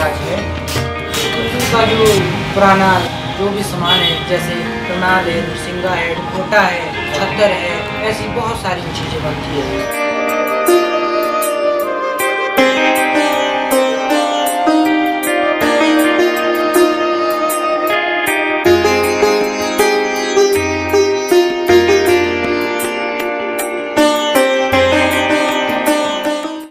इलाज है। उसका जो पुराना जो भी सामान है, जैसे टनाल है, नरसिंगा है, कोटा है, खद्दर है, ऐसी बहुत सारी चीज़ें बनती है।